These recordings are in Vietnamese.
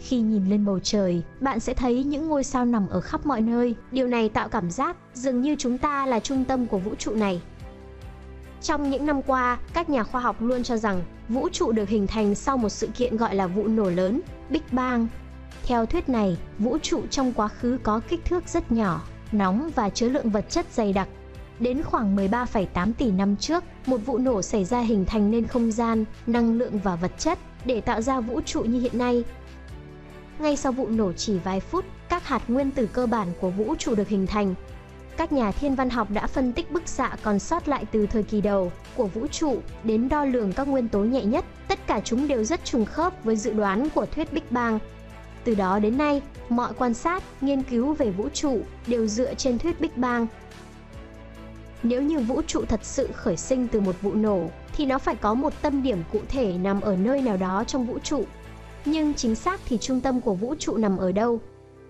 Khi nhìn lên bầu trời, bạn sẽ thấy những ngôi sao nằm ở khắp mọi nơi. Điều này tạo cảm giác dường như chúng ta là trung tâm của vũ trụ này. Trong những năm qua, các nhà khoa học luôn cho rằng vũ trụ được hình thành sau một sự kiện gọi là vụ nổ lớn, Big Bang. Theo thuyết này, vũ trụ trong quá khứ có kích thước rất nhỏ, nóng và chứa lượng vật chất dày đặc. Đến khoảng 13,8 tỷ năm trước, một vụ nổ xảy ra hình thành nên không gian, năng lượng và vật chất để tạo ra vũ trụ như hiện nay. Ngay sau vụ nổ chỉ vài phút, các hạt nguyên tử cơ bản của vũ trụ được hình thành. Các nhà thiên văn học đã phân tích bức xạ còn sót lại từ thời kỳ đầu của vũ trụ đến đo lường các nguyên tố nhẹ nhất. Tất cả chúng đều rất trùng khớp với dự đoán của thuyết Big Bang. Từ đó đến nay, mọi quan sát, nghiên cứu về vũ trụ đều dựa trên thuyết Big Bang. Nếu như vũ trụ thật sự khởi sinh từ một vụ nổ, thì nó phải có một tâm điểm cụ thể nằm ở nơi nào đó trong vũ trụ. Nhưng chính xác thì trung tâm của vũ trụ nằm ở đâu?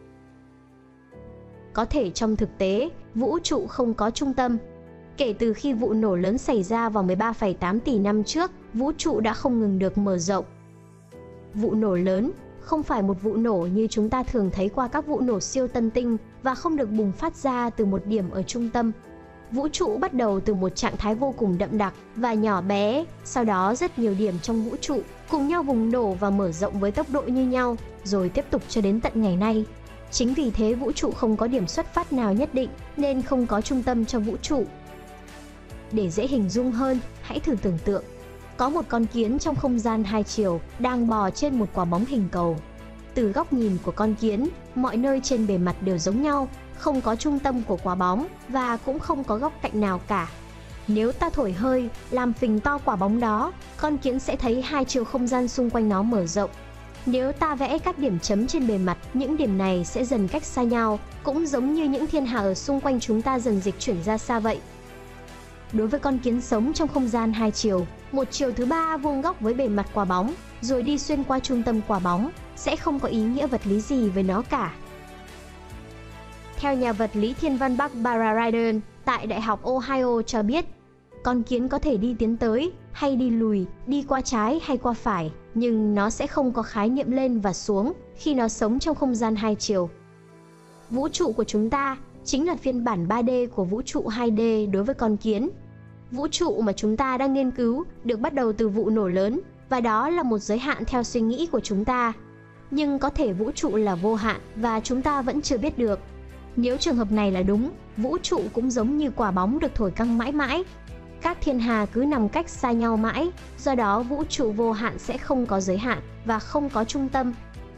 Có thể trong thực tế, vũ trụ không có trung tâm. Kể từ khi vụ nổ lớn xảy ra vào 13,8 tỷ năm trước, vũ trụ đã không ngừng được mở rộng. Vụ nổ lớn không phải một vụ nổ như chúng ta thường thấy qua các vụ nổ siêu tân tinh và không được bùng phát ra từ một điểm ở trung tâm. Vũ trụ bắt đầu từ một trạng thái vô cùng đậm đặc và nhỏ bé, sau đó rất nhiều điểm trong vũ trụ cùng nhau bùng nổ và mở rộng với tốc độ như nhau, rồi tiếp tục cho đến tận ngày nay. Chính vì thế vũ trụ không có điểm xuất phát nào nhất định, nên không có trung tâm cho vũ trụ. Để dễ hình dung hơn, hãy thử tưởng tượng, có một con kiến trong không gian hai chiều đang bò trên một quả bóng hình cầu. Từ góc nhìn của con kiến, mọi nơi trên bề mặt đều giống nhau, không có trung tâm của quả bóng và cũng không có góc cạnh nào cả. Nếu ta thổi hơi, làm phình to quả bóng đó, con kiến sẽ thấy hai chiều không gian xung quanh nó mở rộng. Nếu ta vẽ các điểm chấm trên bề mặt, những điểm này sẽ dần cách xa nhau, cũng giống như những thiên hà ở xung quanh chúng ta dần dịch chuyển ra xa vậy. Đối với con kiến sống trong không gian hai chiều, một chiều thứ ba vuông góc với bề mặt quả bóng, rồi đi xuyên qua trung tâm quả bóng, sẽ không có ý nghĩa vật lý gì với nó cả. Theo nhà vật lý thiên văn Barbara Rydon tại Đại học Ohio cho biết, con kiến có thể đi tiến tới hay đi lùi, đi qua trái hay qua phải, nhưng nó sẽ không có khái niệm lên và xuống khi nó sống trong không gian hai chiều. Vũ trụ của chúng ta chính là phiên bản 3D của vũ trụ 2D đối với con kiến. Vũ trụ mà chúng ta đang nghiên cứu được bắt đầu từ vụ nổ lớn, và đó là một giới hạn theo suy nghĩ của chúng ta. Nhưng có thể vũ trụ là vô hạn và chúng ta vẫn chưa biết được. Nếu trường hợp này là đúng, vũ trụ cũng giống như quả bóng được thổi căng mãi mãi. Các thiên hà cứ nằm cách xa nhau mãi, do đó vũ trụ vô hạn sẽ không có giới hạn và không có trung tâm.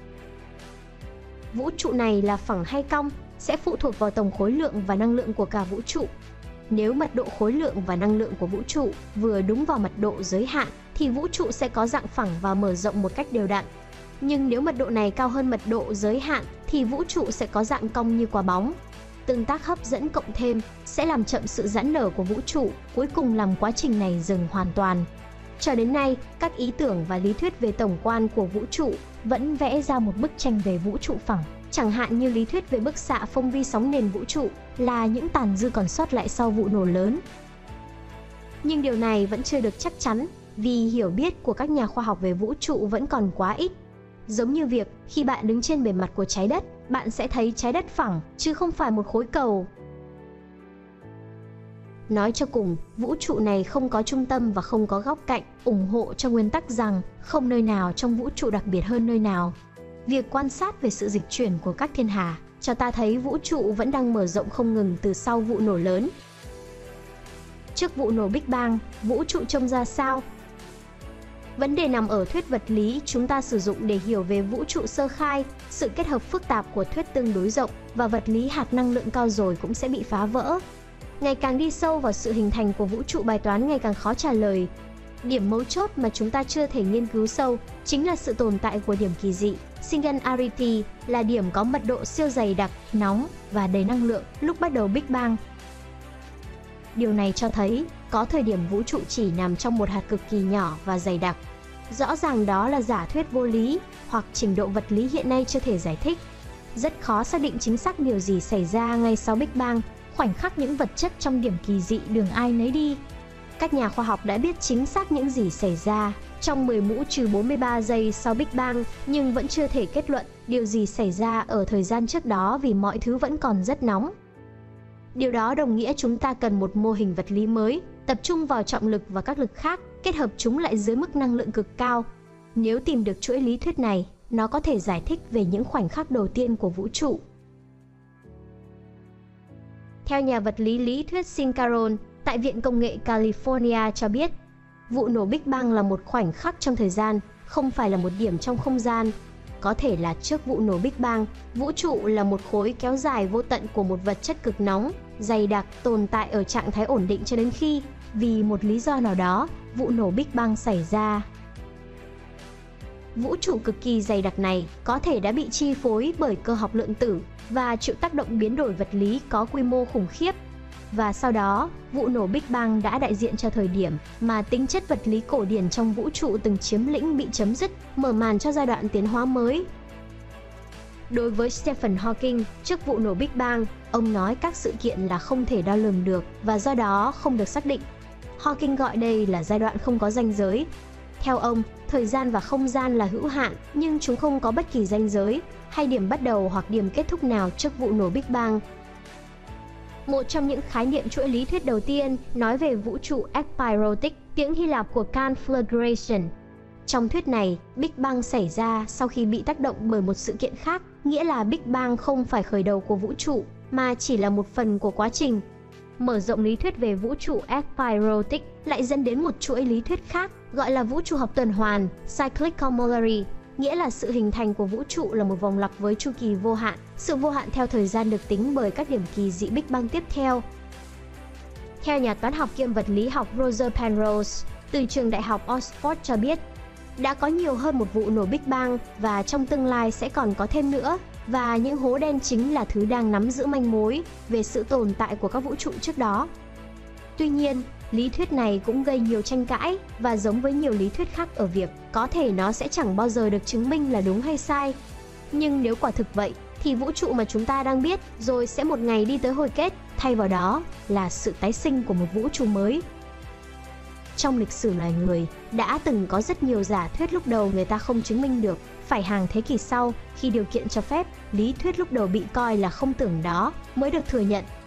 Vũ trụ này là phẳng hay cong sẽ phụ thuộc vào tổng khối lượng và năng lượng của cả vũ trụ. Nếu mật độ khối lượng và năng lượng của vũ trụ vừa đúng vào mật độ giới hạn thì vũ trụ sẽ có dạng phẳng và mở rộng một cách đều đặn. Nhưng nếu mật độ này cao hơn mật độ giới hạn thì vũ trụ sẽ có dạng cong như quả bóng. Tương tác hấp dẫn cộng thêm sẽ làm chậm sự giãn nở của vũ trụ, cuối cùng làm quá trình này dừng hoàn toàn. Cho đến nay, các ý tưởng và lý thuyết về tổng quan của vũ trụ vẫn vẽ ra một bức tranh về vũ trụ phẳng. Chẳng hạn như lý thuyết về bức xạ phong vi sóng nền vũ trụ là những tàn dư còn sót lại sau vụ nổ lớn. Nhưng điều này vẫn chưa được chắc chắn vì hiểu biết của các nhà khoa học về vũ trụ vẫn còn quá ít. Giống như việc khi bạn đứng trên bề mặt của trái đất, bạn sẽ thấy trái đất phẳng chứ không phải một khối cầu. Nói cho cùng, vũ trụ này không có trung tâm và không có góc cạnh, ủng hộ cho nguyên tắc rằng không nơi nào trong vũ trụ đặc biệt hơn nơi nào. Việc quan sát về sự dịch chuyển của các thiên hà cho ta thấy vũ trụ vẫn đang mở rộng không ngừng từ sau vụ nổ lớn. Trước vụ nổ Big Bang, vũ trụ trông ra sao? Vấn đề nằm ở thuyết vật lý chúng ta sử dụng để hiểu về vũ trụ sơ khai. Sự kết hợp phức tạp của thuyết tương đối rộng và vật lý hạt năng lượng cao rồi cũng sẽ bị phá vỡ. Ngày càng đi sâu vào sự hình thành của vũ trụ, bài toán ngày càng khó trả lời. Điểm mấu chốt mà chúng ta chưa thể nghiên cứu sâu chính là sự tồn tại của điểm kỳ dị. Singularity là điểm có mật độ siêu dày đặc, nóng và đầy năng lượng lúc bắt đầu Big Bang. Điều này cho thấy có thời điểm vũ trụ chỉ nằm trong một hạt cực kỳ nhỏ và dày đặc. Rõ ràng đó là giả thuyết vô lý hoặc trình độ vật lý hiện nay chưa thể giải thích. Rất khó xác định chính xác điều gì xảy ra ngay sau Big Bang, khoảnh khắc những vật chất trong điểm kỳ dị đường ai nấy đi. Các nhà khoa học đã biết chính xác những gì xảy ra trong 10 mũ trừ 43 giây sau Big Bang, nhưng vẫn chưa thể kết luận điều gì xảy ra ở thời gian trước đó vì mọi thứ vẫn còn rất nóng. Điều đó đồng nghĩa chúng ta cần một mô hình vật lý mới, tập trung vào trọng lực và các lực khác, kết hợp chúng lại dưới mức năng lượng cực cao. Nếu tìm được chuỗi lý thuyết này, nó có thể giải thích về những khoảnh khắc đầu tiên của vũ trụ. Theo nhà vật lý lý thuyết Shinkaron tại Viện Công nghệ California cho biết, vụ nổ Big Bang là một khoảnh khắc trong thời gian, không phải là một điểm trong không gian. Có thể là trước vụ nổ Big Bang, vũ trụ là một khối kéo dài vô tận của một vật chất cực nóng, dày đặc tồn tại ở trạng thái ổn định cho đến khi, vì một lý do nào đó, vụ nổ Big Bang xảy ra. Vũ trụ cực kỳ dày đặc này có thể đã bị chi phối bởi cơ học lượng tử và chịu tác động biến đổi vật lý có quy mô khủng khiếp. Và sau đó, vụ nổ Big Bang đã đại diện cho thời điểm mà tính chất vật lý cổ điển trong vũ trụ từng chiếm lĩnh bị chấm dứt, mở màn cho giai đoạn tiến hóa mới. Đối với Stephen Hawking, trước vụ nổ Big Bang, ông nói các sự kiện là không thể đo lường được và do đó không được xác định. Hawking gọi đây là giai đoạn không có ranh giới. Theo ông, thời gian và không gian là hữu hạn, nhưng chúng không có bất kỳ ranh giới hay điểm bắt đầu hoặc điểm kết thúc nào trước vụ nổ Big Bang. Một trong những khái niệm chuỗi lý thuyết đầu tiên nói về vũ trụ ekpyrotic, tiếng Hy Lạp của conflagration. Trong thuyết này, Big Bang xảy ra sau khi bị tác động bởi một sự kiện khác, nghĩa là Big Bang không phải khởi đầu của vũ trụ, mà chỉ là một phần của quá trình. Mở rộng lý thuyết về vũ trụ ekpyrotic lại dẫn đến một chuỗi lý thuyết khác, gọi là vũ trụ học tuần hoàn, cyclic cosmology, nghĩa là sự hình thành của vũ trụ là một vòng lặp với chu kỳ vô hạn. Sự vô hạn theo thời gian được tính bởi các điểm kỳ dị Big Bang tiếp theo. Theo nhà toán học kiêm vật lý học Roger Penrose từ trường đại học Oxford cho biết, đã có nhiều hơn một vụ nổ Big Bang và trong tương lai sẽ còn có thêm nữa, và những hố đen chính là thứ đang nắm giữ manh mối về sự tồn tại của các vũ trụ trước đó. Tuy nhiên, lý thuyết này cũng gây nhiều tranh cãi và giống với nhiều lý thuyết khác ở việc có thể nó sẽ chẳng bao giờ được chứng minh là đúng hay sai. Nhưng nếu quả thực vậy, thì vũ trụ mà chúng ta đang biết rồi sẽ một ngày đi tới hồi kết, thay vào đó là sự tái sinh của một vũ trụ mới. Trong lịch sử loài người, đã từng có rất nhiều giả thuyết lúc đầu người ta không chứng minh được. Phải hàng thế kỷ sau, khi điều kiện cho phép, lý thuyết lúc đầu bị coi là không tưởng đó mới được thừa nhận.